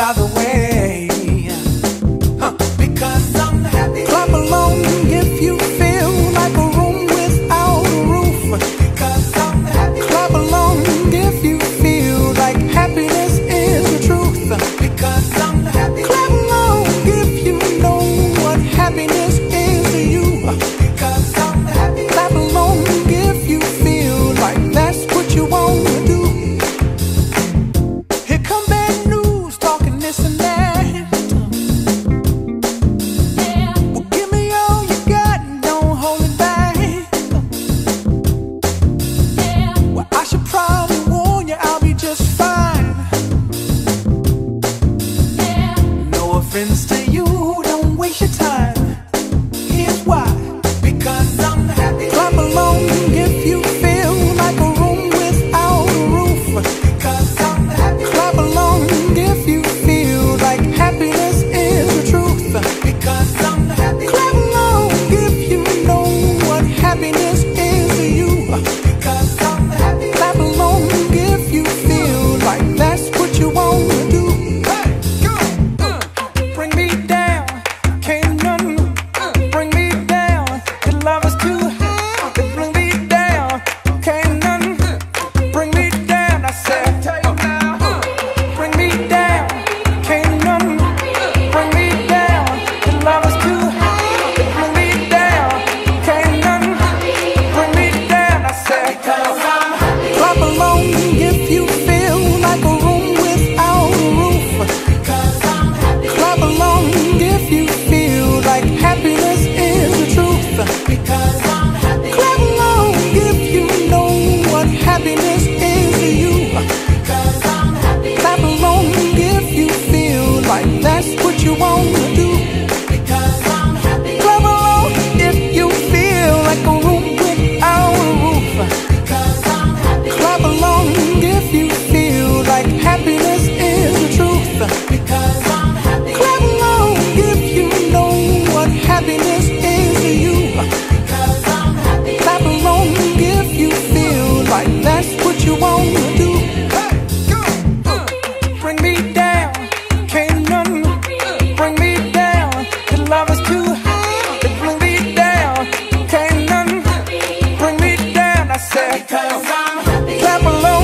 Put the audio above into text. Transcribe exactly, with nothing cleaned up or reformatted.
by the way. Huh. Because I'm happy. Clap along if you feel like a room without a roof. Because I'm happy. Clap along if you feel like happiness is the truth. Because I'm happy. Clap along if you know what happiness is to you. Because I'm happy. Clap along if you feel like that's what you want to do. Here come bad news, talking this and that. Yeah. Well, give me all you got and don't hold it back. Yeah. Well, I should probably warn you, I'll be just fine. Yeah. No offense to you, don't waste your time. Here's why. Because I'm happy. Clap along if you feel like a room without a roof. Because I'm happy. Clap along if you feel like happiness is the truth. Because I'm happy. Clap along if you know what happiness is to you. Because I'm happy. Clap along if you feel like that's what you want to do. Hey, go, uh, bring me down, can't none uh, bring me down. The love is too high, to bring me down, can't none bring me down. I said, tell you now, uh, bring me down, can't none bring me down. The love is too high, to bring me down, can't none bring me down. I said, because I'm happy. Clap along if you feel like a room without a roof. Because I'm happy. Clap along if you feel like happiness is the truth. Because I'm happy. Clap along if you know what happiness is to you. Because I'm happy. Clap along if you feel like that's what you want to do. Because I'm happy. Clap along if you feel like a room without a roof. Because I'm happy. Clap along if you feel like happiness is the truth. Because I'm happy. Clap along if you know what happiness is to you. Because I'm happy. Clap along if you feel like that's what you want to do. Hey, go, uh, bring me down, can't none bring me down. The love is too high, to bring me down, can't none bring me down. I said, because I'm happy. Clap along